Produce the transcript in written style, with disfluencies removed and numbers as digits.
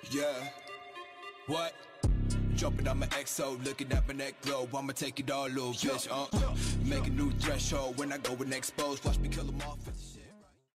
Yeah, what? Jumping on my XO, looking at my neck glow. I'ma take it all, little bitch, Make a new threshold when I go and expose. Watch me kill them off.